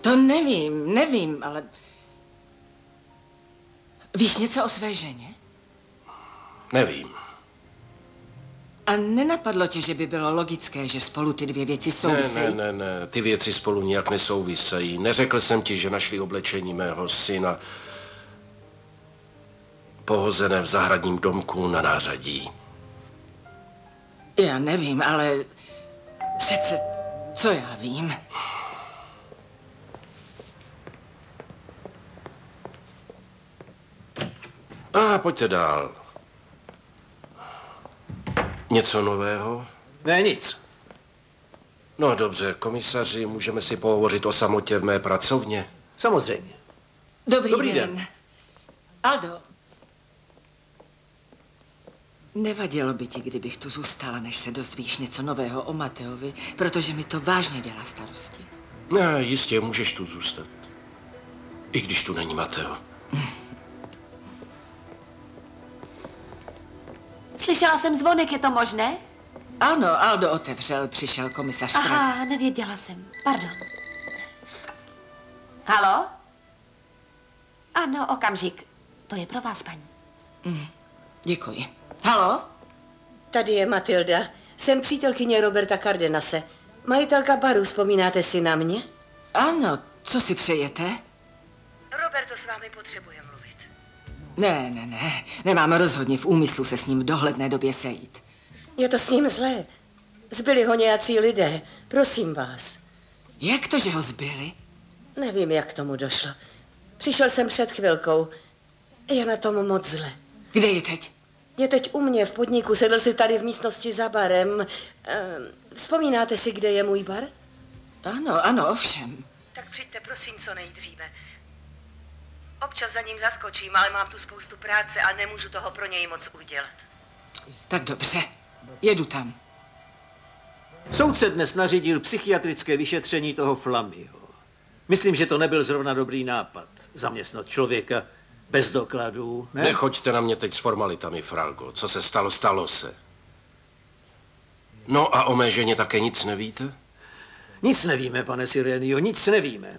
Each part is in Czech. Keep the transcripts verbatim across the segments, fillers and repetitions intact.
To nevím, nevím, ale... Víš něco o své ženě? Nevím. A nenapadlo tě, že by bylo logické, že spolu ty dvě věci souvisejí? Ne, ne, ne, ne, ty věci spolu nijak nesouvisejí. Neřekl jsem ti, že našli oblečení mého syna pohozené v zahradním domku na nářadí. Já nevím, ale přece, co já vím? A pojďte dál. Něco nového? Ne, nic. No dobře, komisaři, můžeme si pohovořit o samotě v mé pracovně? Samozřejmě. Dobrý, Dobrý den. den. Aldo. Nevadilo by ti, kdybych tu zůstala, než se dozvíš něco nového o Mateovi, protože mi to vážně dělá starosti. Ne, jistě, můžeš tu zůstat. I když tu není Mateo. Slyšela jsem zvonek, je to možné? Ano, Aldo otevřel, přišel komisař. Aha, nevěděla jsem, pardon. Halo? Ano, okamžik. To je pro vás, paní. Mm, děkuji. Halo? Tady je Matilda. Jsem přítelkyně Roberta Cardenase. Majitelka baru, vzpomínáte si na mě? Ano, co si přejete? Roberto s vámi potřebuje mluvit. Ne, ne, ne. Nemám rozhodně v úmyslu se s ním v dohledné době sejít. Je to s ním zlé. Zbyli ho nějací lidé. Prosím vás. Jak to, že ho zbyli? Nevím, jak k tomu došlo. Přišel jsem před chvilkou. Je na tom moc zle. Kde je teď? Je teď u mě v podniku, sedl si tady v místnosti za barem. Vzpomínáte si, kde je můj bar? Ano, ano, ovšem. Tak přijďte prosím co nejdříve. Občas za ním zaskočím, ale mám tu spoustu práce a nemůžu toho pro něj moc udělat. Tak dobře, jedu tam. Soudce dnes nařídil psychiatrické vyšetření toho Flamyho. Myslím, že to nebyl zrovna dobrý nápad. Zaměstnat člověka bez dokladů, ne? Nechoďte na mě teď s formalitami, Franco. Co se stalo, stalo se. No a o mé ženě také nic nevíte? Nic nevíme, pane Sirenio, nic nevíme.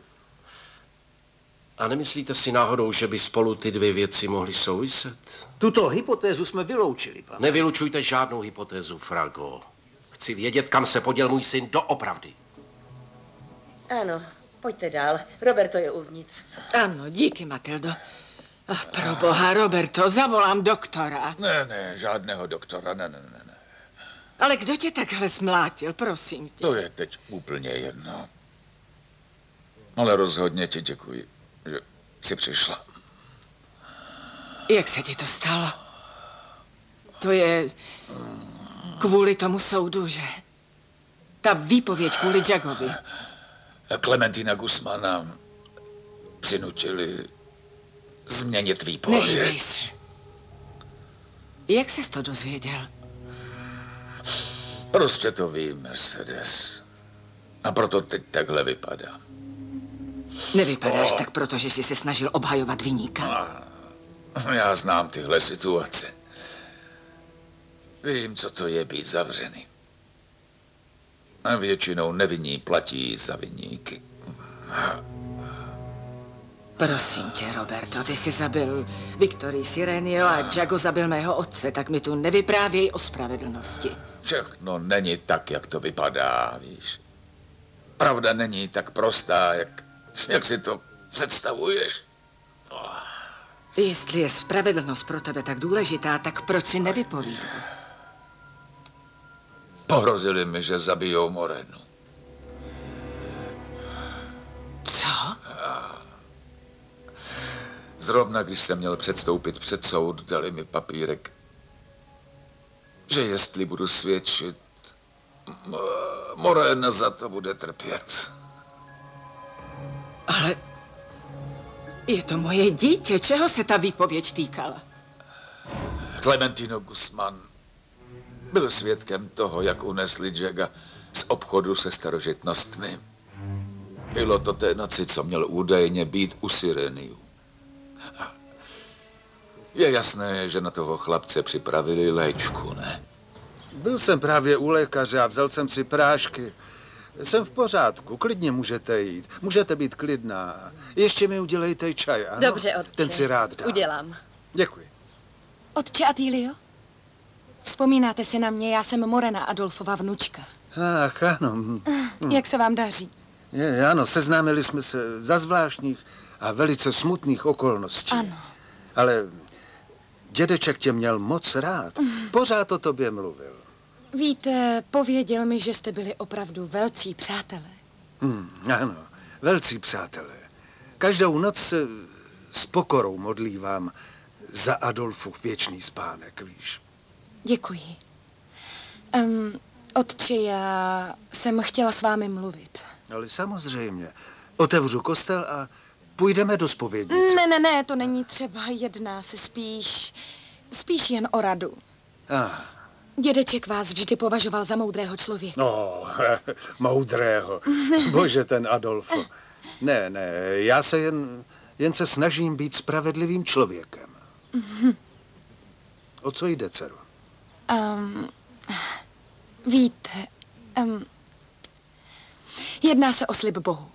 A nemyslíte si náhodou, že by spolu ty dvě věci mohly souviset? Tuto hypotézu jsme vyloučili, pane. Nevylučujte žádnou hypotézu, Franco. Chci vědět, kam se poděl můj syn doopravdy. Ano, pojďte dál. Roberto je uvnitř. Ano, díky, Matildo. Ach, pro boha, Roberto, zavolám doktora. Ne, ne, žádného doktora, ne, ne, ne, ne. Ale kdo tě takhle zmlátil, prosím tě? To je teď úplně jedno. Ale rozhodně ti děkuji, že jsi přišla. Jak se ti to stalo? To je kvůli tomu soudu, že? Ta výpověď kvůli Jagovi. Clementina Guzmana přinutili změnit výpověď. Nehýbej se. Jak ses to dozvěděl? Prostě to ví Mercedes. A proto teď takhle vypadá. Nevypadáš O. tak, protože jsi se snažil obhajovat viníka. A já znám tyhle situace. Vím, co to je být zavřený. A většinou nevinní platí za viníky. Prosím tě, Roberto, ty jsi zabil Viktorii Sirenio a Jago zabil mého otce, tak mi tu nevyprávěj o spravedlnosti. Všechno není tak, jak to vypadá, víš. Pravda není tak prostá, jak, jak si to představuješ. Jestli je spravedlnost pro tebe tak důležitá, tak proč si nevypovídal? Pohrozili mi, že zabijou Morenu. Co? Zrovna když jsem měl předstoupit před soud, dali mi papírek, že jestli budu svědčit, Morena za to bude trpět. Ale je to moje dítě, čeho se ta výpověď týkala? Clementino Guzman byl svědkem toho, jak unesli Jaga z obchodu se starožitnostmi. Bylo to té noci, co měl údajně být u Sireniu. Je jasné, že na toho chlapce připravili léčku, ne? Byl jsem právě u lékaře a vzal jsem si prášky. jsem v pořádku, klidně můžete jít. Můžete být klidná. Ještě mi udělejte čaj, ano? Dobře, otče. Ten si rád dám. Udělám. Děkuji. Otče Atýlio? Vzpomínáte si na mě, já jsem Morena, Adolfova vnučka. Ach, ano. Hm. Jak se vám daří? Je, ano, seznámili jsme se za zvláštních a velice smutných okolností. Ano. Ale dědeček tě měl moc rád. Pořád o tobě mluvil. Víte, pověděl mi, že jste byli opravdu velcí přátelé. Hmm, ano, velcí přátelé. Každou noc se s pokorou modlívám za Adolfův věčný spánek, víš. Děkuji. Um, otče, já jsem chtěla s vámi mluvit. Ale samozřejmě. Otevřu kostel a půjdeme do zpovědnice. Ne, ne, ne, to není třeba. Jedná se spíš, spíš jen o radu. Ah. Dědeček vás vždy považoval za moudrého člověka. No, moudrého. Bože, ten Adolfo. Ne, ne, já se jen, jen se snažím být spravedlivým člověkem. O co jde, dcero? Um, víte, um, jedná se o slib Bohu.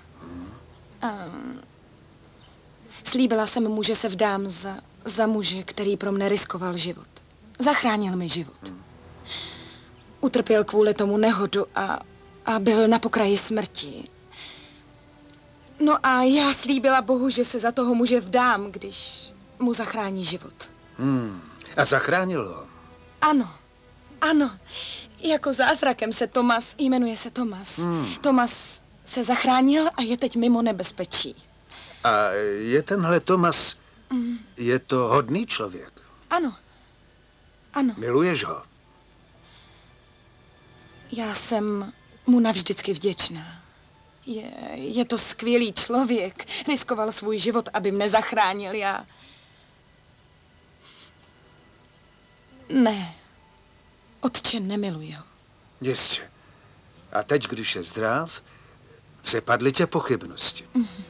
Um, slíbila jsem mu, že se vdám za, za muže, který pro mne riskoval život. Zachránil mi život. Utrpěl kvůli tomu nehodu a, a byl na pokraji smrti. No a já slíbila Bohu, že se za toho muže vdám, když mu zachrání život. Hmm. A zachránil ho? Ano, ano. Jako zázrakem se Tomas, jmenuje se Tomas. Hmm. Tomas se zachránil a je teď mimo nebezpečí. A je tenhle Tomas, mm. je to hodný člověk? Ano, ano. Miluješ ho? Já jsem mu navždycky vděčná. Je, je to skvělý člověk. Riskoval svůj život, aby mne zachránil. Já... Ne, otče, nemiluji ho. Jistě. A teď, když je zdrav, přepadly tě pochybnosti. Mm-hmm.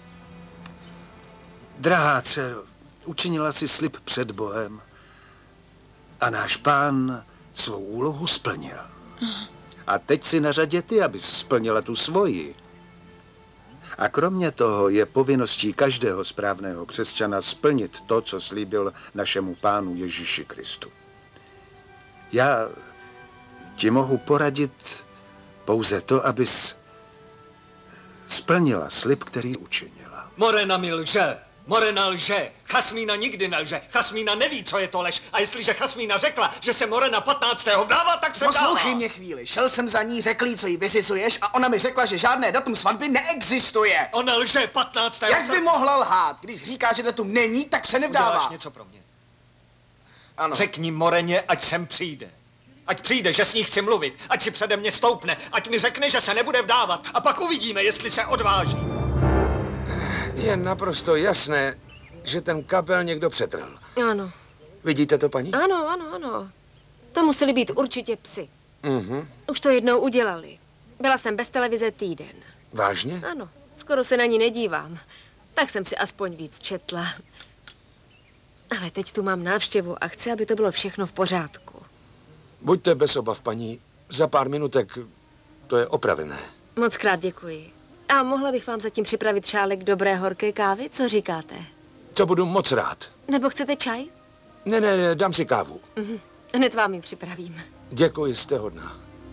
Drahá dcero, učinila si slib před Bohem a náš Pán svou úlohu splnil. Mm. A teď si na řadě ty, abys splnila tu svoji. A kromě toho je povinností každého správného křesťana splnit to, co slíbil našemu Pánu Ježíši Kristu. Já ti mohu poradit pouze to, abys splnila slib, který učinila. Morena mi lže. Morena lže. Chasmína nikdy nelže. Chasmína neví, co je to lež. A jestliže Chasmína řekla, že se Morena patnáctého vdává, tak se vdává. Poslouchej mě chvíli. Šel jsem za ní, řekl jí, co jí vyřizuješ a ona mi řekla, že žádné datum svatby neexistuje. Ona lže patnáctého Jak by mohla lhát? Když říká, že datum není, tak se nevdává. Uděláš něco pro mě. Ano. Řekni Moreně, ať sem přijde. Ať přijde, že s ní chci mluvit. Ať si přede mě stoupne. Ať mi řekne, že se nebude vdávat. A pak uvidíme, jestli se odváží. Je naprosto jasné, že ten kabel někdo přetrhl. Ano. Vidíte to, paní? Ano, ano, ano. To museli být určitě psi. Mhm. Už to jednou udělali. Byla jsem bez televize týden. Vážně? Ano, skoro se na ní nedívám. Tak jsem si aspoň víc četla. Ale teď tu mám návštěvu a chci, aby to bylo všechno v pořádku. Buďte bez obav, paní. Za pár minutek to je opravené. Moc krát děkuji. A mohla bych vám zatím připravit šálek dobré horké kávy? Co říkáte? To budu moc rád. Nebo chcete čaj? Ne, ne, ne, dám si kávu. Mhm. Hned vám ji připravím. Děkuji, jste hodná.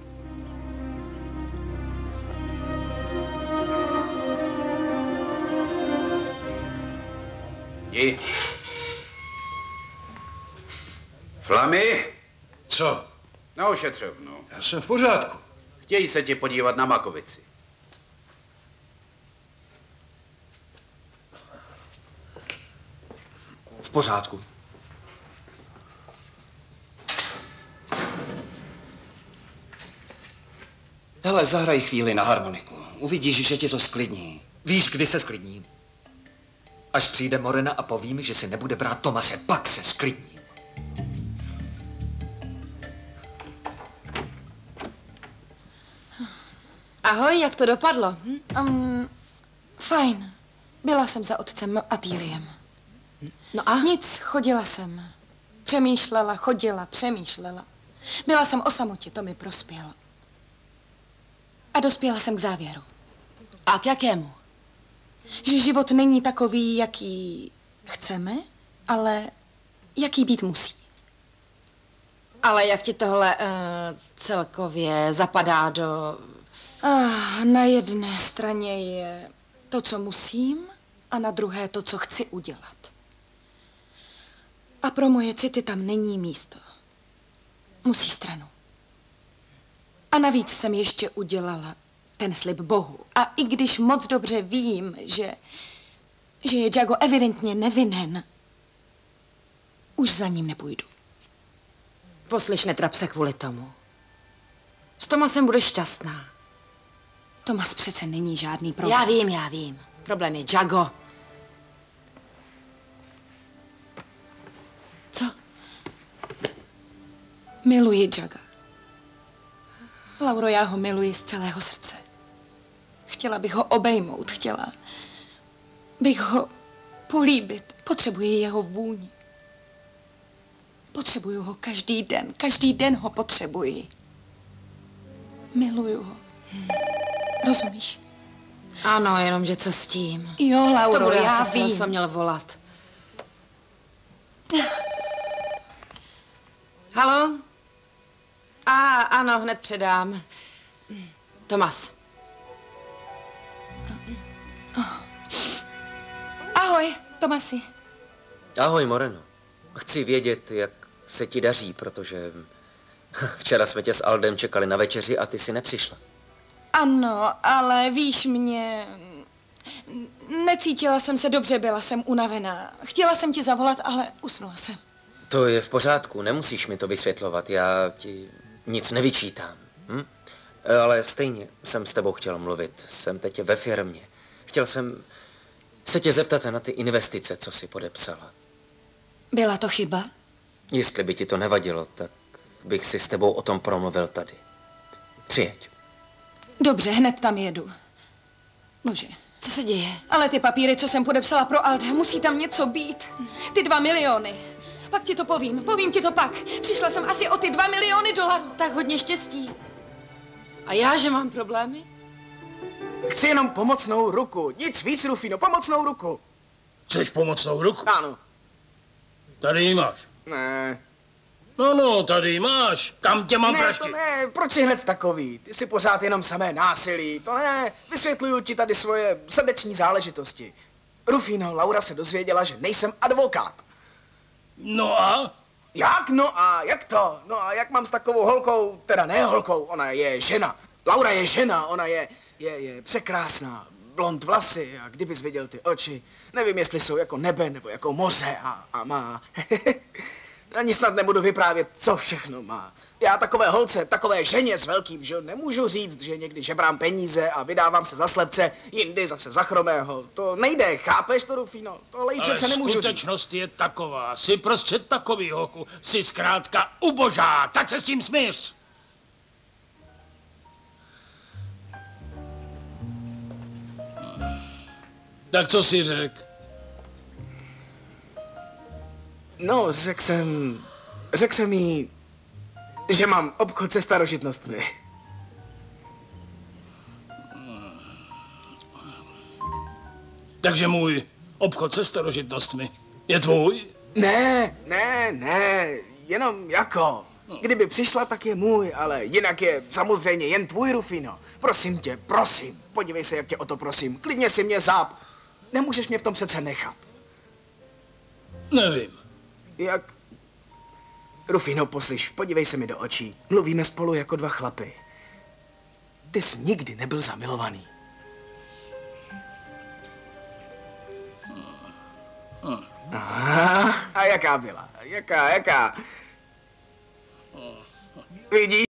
Jdi. Flamy? Co? Na ošetřovnu. Já jsem v pořádku. Chtějí se ti podívat na Makovici. V pořádku. Hele, zahraj chvíli na harmoniku. Uvidíš, že tě to sklidní. Víš, kdy se sklidní? Až přijde Morena a poví mi, že si nebude brát Tomase, pak se sklidní. Ahoj, jak to dopadlo? Hm? Um, fajn. Byla jsem za otcem Atýliem. No a? Nic, chodila jsem. Přemýšlela, chodila, přemýšlela. Byla jsem o samotě, to mi prospělo. A dospěla jsem k závěru. A k jakému? Že život není takový, jaký chceme, ale jaký být musí. Ale jak ti tohle uh, celkově zapadá do... Ah, na jedné straně je to, co musím, a na druhé to, co chci udělat. A pro moje city tam není místo. Musí stranu. A navíc jsem ještě udělala ten slib Bohu. A i když moc dobře vím, že, že je Jago evidentně nevinen, už za ním nepůjdu. Poslyš, netrap se kvůli tomu. S Tomasem budeš šťastná. Tomas přece není žádný problém. Já vím, já vím. Problém je Jago. Co? Miluji Jaga. Lauro, já ho miluji z celého srdce. Chtěla bych ho obejmout, chtěla bych ho políbit. Potřebuji jeho vůni. Potřebuju ho každý den. Každý den ho potřebuji. Miluju ho. Hmm. Rozumíš? Ano, jenomže co s tím? Jo, Lauro, to bude já asi vím. co měl volat. Halo? A, ano, hned předám. Tomas. Ahoj, Tomasi. Ahoj, Moreno. Chci vědět, jak se ti daří, protože včera jsme tě s Aldem čekali na večeři a ty si nepřišla. Ano, ale víš mě... Necítila jsem se dobře, byla jsem unavená. Chtěla jsem ti zavolat, ale usnula jsem. To je v pořádku, nemusíš mi to vysvětlovat, já ti nic nevyčítám. Hm? Ale stejně jsem s tebou chtěl mluvit, jsem teď ve firmě. Chtěl jsem se tě zeptat na ty investice, co jsi podepsala. Byla to chyba? Jestli by ti to nevadilo, tak bych si s tebou o tom promluvil tady. Přijeď. Dobře, hned tam jedu. Bože. Co se děje? Ale ty papíry, co jsem podepsala pro Alda, musí tam něco být. Ty dva miliony. Pak ti to povím, povím ti to pak. Přišla jsem asi o ty dva miliony dolarů. Tak hodně štěstí. A já, že mám problémy? Chci jenom pomocnou ruku. Nic víc, Rufino, pomocnou ruku. Chceš pomocnou ruku? Ano. Tady ji máš. Ne. No, no, tady ji máš. Kam tě mám Ne, praštit? to ne, proč jsi hned takový? Ty jsi pořád jenom samé násilí. To ne, vysvětluju ti tady svoje srdeční záležitosti. Rufino, Laura se dozvěděla, že nejsem advokát. No a? Jak no a jak to? No a jak mám s takovou holkou, teda ne holkou, ona je žena. Laura je žena, ona je, je, je překrásná. Blond vlasy a kdybys viděl ty oči, nevím, jestli jsou jako nebe nebo jako moře a, a má. Ani snad nebudu vyprávět, co všechno má. Já takové holce, takové ženě s velkým, že nemůžu říct, že někdy žebrám peníze a vydávám se za slepce, jindy zase za chromého. To nejde, chápeš to, Rufino? Tohle přece nemůžu říct. Ale skutečnost je taková, jsi prostě takový hochu, jsi zkrátka ubožá, tak se s tím smíř. Tak co jsi řekl? No, řekl jsem, řekl jsem jí, že mám obchod se starožitnostmi. Takže můj obchod se starožitnostmi je tvůj? Ne, ne, ne, jenom jako. Kdyby přišla, tak je můj, ale jinak je samozřejmě jen tvůj, Rufino. Prosím tě, prosím, podívej se, jak tě o to prosím. Klidně si mě záp. Nemůžeš mě v tom přece nechat. Nevím. Jak? Rufino, poslyš, podívej se mi do očí. Mluvíme spolu jako dva chlapy. Ty jsi nikdy nebyl zamilovaný. Aha, a jaká byla? Jaká, jaká? Vidíš?